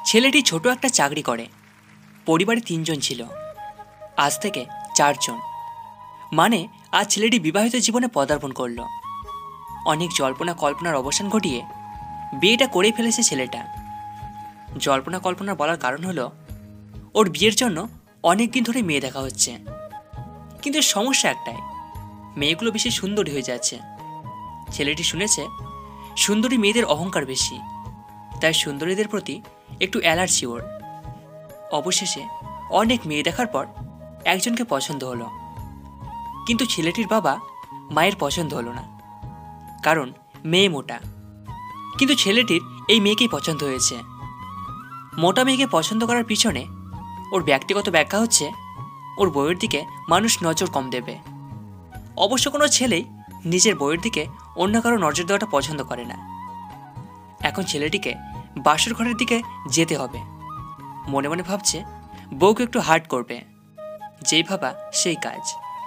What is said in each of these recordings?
ছেলেটি ছোট একটা চাকরি করে। পরিবারে ৩ জন ছিল, আজ থেকে ৪ জন। মানে আজ ছেলেটি বিবাহিত জীবনে পদার্পণ করল। অনেক জল্পনা কল্পনার অবসান ঘটিয়ে বিয়েটা করেই ফেলেছে ছেলেটা। জল্পনা কল্পনা বলার কারণ হলো ওর বিয়ের জন্য অনেক দিন ধরে মেয়ে দেখা হচ্ছে, কিন্তু সমস্যা একটাই, মেয়েগুলো বেশি সুন্দরী হয়ে যাচ্ছে। ছেলেটি শুনেছে সুন্দরী মেয়েদের অহংকার বেশি, তাই সুন্দরীদের প্রতি একটু অ্যালার্জি ওর। অবশেষে অনেক মেয়ে দেখার পর একজনকে পছন্দ হলো, কিন্তু ছেলেটির বাবা মায়ের পছন্দ হলো না, কারণ মেয়ে মোটা। কিন্তু ছেলেটির এই মেয়েকেই পছন্দ হয়েছে। মোটা মেয়েকে পছন্দ করার পিছনে ওর ব্যক্তিগত ব্যাখ্যা হচ্ছে ওর বউয়ের দিকে মানুষ নজর কম দেবে। অবশ্য কোনো ছেলেই নিজের বউয়ের দিকে অন্য কারো নজর দেওয়াটা পছন্দ করে না। এখন ছেলেটিকে বাসর ঘরের দিকে যেতে হবে। মনে মনে ভাবছে বউকে একটু হার্ট করবে, যেই ভাবা সেই কাজ।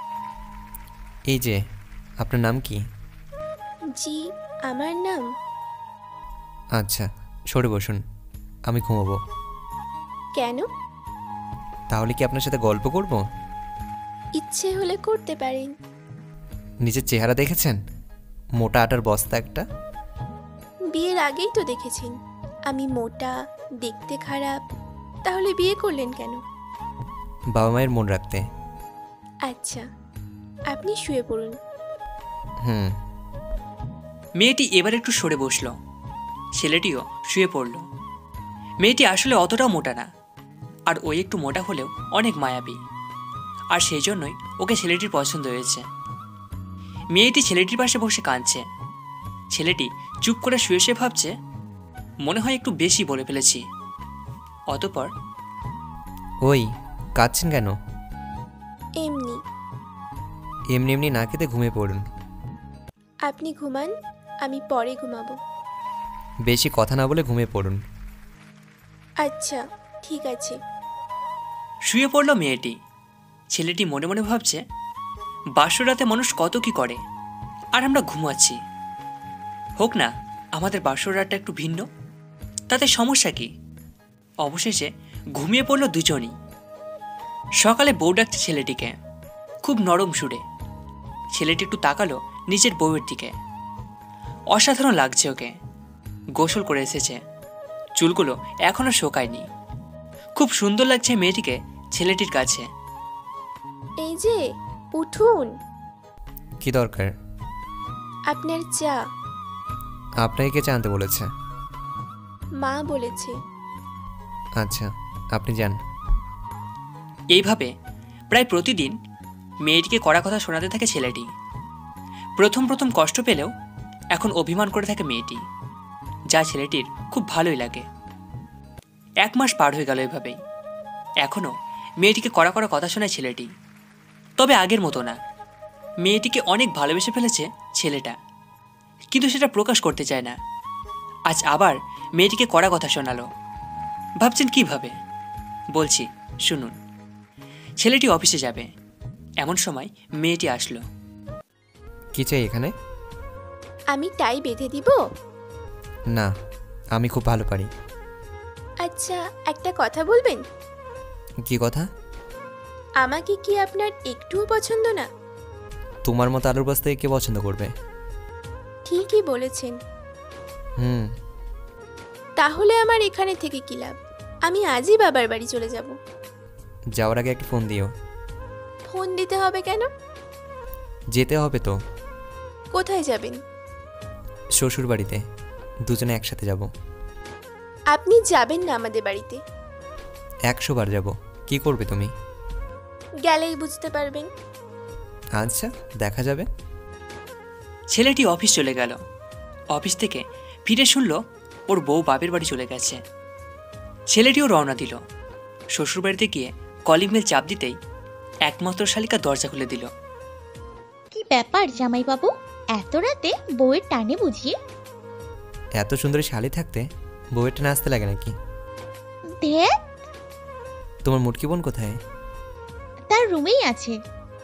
এই যে, আপনার নাম কি? জি, আমার নাম। আচ্ছা, সরে বসুন, আমি ঘুমাবো। কেন? তাহলে কি আপনার সাথে গল্প করব? ইচ্ছে হলে করতে পারেন। নিজের চেহারা দেখেছেন? মোটা আটার বস্তা একটা। বিয়ের আগেই তো দেখেছেন আমি মোটা, দেখতে খারাপ, তাহলে বিয়ে করলেন কেন? বাবা মায়ের মন রাখতে। আচ্ছা, আপনি শুয়ে পড়ুন। হুম। মেয়েটি এবার একটু সরে বসল, ছেলেটিও শুয়ে পড়ল। মেয়েটি আসলে অতটাও মোটা না, আর ওই একটু মোটা হলেও অনেক মায়াবী, আর সেই জন্যই ওকে ছেলেটির পছন্দ হয়েছে। মেয়েটি ছেলেটির পাশে বসে কাঁদছে। ছেলেটি চুপ করে শুয়ে শুয়ে ভাবছে, মনে হয় একটু বেশি বলে ফেলেছি। অতঃপর, ওই, কাঁদছেন কেন? এমনি। এমনি এমনি না খেতে ঘুমিয়ে পড়ুন। আপনি ঘুমান, আমি পরে ঘুমাবো। বেশি কথা না বলে ঘুমিয়ে পড়ুন। আচ্ছা, ঠিক আছে। শুয়ে পড়ল মেয়েটি। ছেলেটি মনে মনে ভাবছে, বাসর রাতে মানুষ কত কি করে, আর আমরা ঘুমাচ্ছি। হোক না আমাদের বাসর রাতটা একটু ভিন্ন, তাতে সমস্যা কি? অবশেষে ঘুমিয়ে পড়ল দুজনই। সকালে বউ ডাকছে ছেলেটিকে, খুব নরম সুরে। ছেলেটি একটু তাকালো নিজের বউয়ের দিকে। অসাধারণ লাগছে ওকে। গোসল করে এসেছে, চুলগুলো এখনো শোকায়নি। খুব সুন্দর লাগছে মেয়েটিকে ছেলেটির কাছে। এই যে, উঠুন। কি দরকার? আপনার চা। আপনাকে কে চা আনতে বলেছে? মা বলেছে। আচ্ছা, আপনি যান। এইভাবে প্রায় প্রতিদিন মেয়েটিকে কড়া কথা শোনাতে থাকে ছেলেটি। প্রথম প্রথম কষ্ট পেলেও এখন অভিমান করে থাকে মেয়েটি, যা ছেলেটির খুব ভালোই লাগে। 1 মাস পার হয়ে গেল এভাবেই। এখনও মেয়েটিকে কড়া কড়া কথা শোনায় ছেলেটি, তবে আগের মতো না। মেয়েটিকে অনেক ভালোবেসে ফেলেছে ছেলেটা, কিন্তু সেটা প্রকাশ করতে চায় না। আজ আবার মেয়েটিকে কড়া কথা শোনালো। ভাবছেন কিভাবে? বলছি, শুনুন। ছেলেটি অফিসে যাবে, এমন সময় মেয়েটি আসলো। কি চাই এখানে? আমি টাই বেঁধে দিব? না, আমি খুব ভালো পারি। আচ্ছা, একটা কথা বলবেন? কি কথা? আমাকে কি আপনার একটুও পছন্দ না? তোমার মতো আলুর বস্তাকে কে পছন্দ করবে? ঠিকই বলেছেন। হুম। তাহলে আমার এখানে থেকে কি লাভ? আমি আজই বাবার বাড়ি চলে যাব। যাওয়ার আগে একটা ফোন দিও। ফোন দিতে হবে কেন? যেতে হবে তো। কোথায় যাবেন? শ্বশুর বাড়িতে, দুজনে একসাথে যাব। আপনি যাবেন না আমাদের বাড়িতে। 100 বার যাব। কি করবে তুমি? গেলেই বুঝতে পারবেন। আচ্ছা, দেখা যাবে। ছেলেটি অফিস চলে গেল। অফিস থেকে ফিরে শুনল ওর বউ বাপের বাড়ি চলে গেছে। ছেলেটিও রওনা দিল। শ্বশুরবাড়িতে গিয়ে কলিং বেল চাপ দিতেই একমাত্র শালিকা দরজা খুলে দিল। কি ব্যাপার জামাইবাবু, এত রাতে বউয়ের টানে বুঝিয়ে? এত সুন্দরী শালি থাকতে বউয়ের টানে আসতে লাগে নাকি? দেখ, তোমার মুটকি বোন কোথায়? তার রুমেই আছে।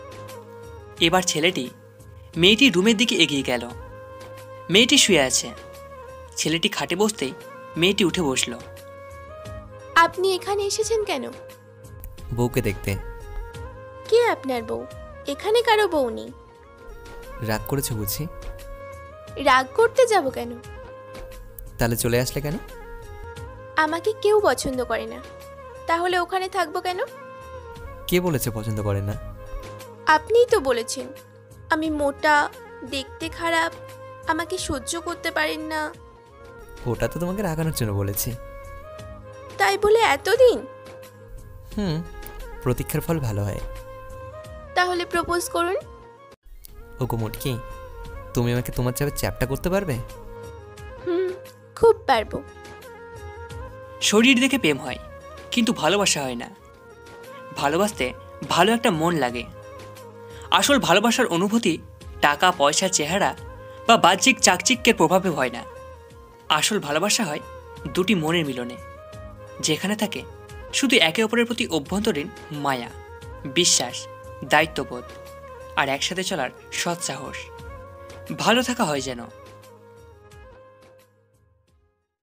এবার ছেলেটি মেয়েটির রুমের দিকে এগিয়ে গেল। মেয়েটি শুয়ে আছে। ছেলেটি খাটে বসতেই মেয়েটি উঠে বসল। আপনি এখানে এসেছেন কেন? বউকে দেখতে। কে আপনার বউ? এখানে কারো বউ নেই। রাগ করেছো বুঝি? রাগ করতে যাব কেন? তাহলে চলে আসলে কেন? আমাকে কেউ পছন্দ করে না, তাহলে ওখানে থাকবো কেন? কে বলেছে পছন্দ করে না? আপনিই তো বলেছেন আমি মোটা, দেখতে খারাপ, আমাকে সহ্য করতে পারেন না। ওটা তো তোমাকে রাগানোর জন্য বলেছি। তাই বলে এতদিন? প্রতীক্ষার ফল ভালো হয়। তাহলে প্রপোজ করুন। ওগো মুটকি, তুমি আমাকে তোমার চাপে চ্যাপটা করতে পারবে? খুব পারবো। শরীর দেখে প্রেম হয়, কিন্তু ভালোবাসা হয় না। ভালোবাসতে ভালো একটা মন লাগে। আসল ভালোবাসার অনুভূতি টাকা পয়সা, চেহারা বা বাহ্যিক চাকচিক্যের প্রভাবে হয় না। আসল ভালোবাসা হয় দুটি মনের মিলনে, যেখানে থাকে শুধু একে অপরের প্রতি অভ্যন্তরীণ মায়া, বিশ্বাস, দায়িত্ববোধ আর একসাথে চলার সৎসাহস। ভালো থাকা হয় যেন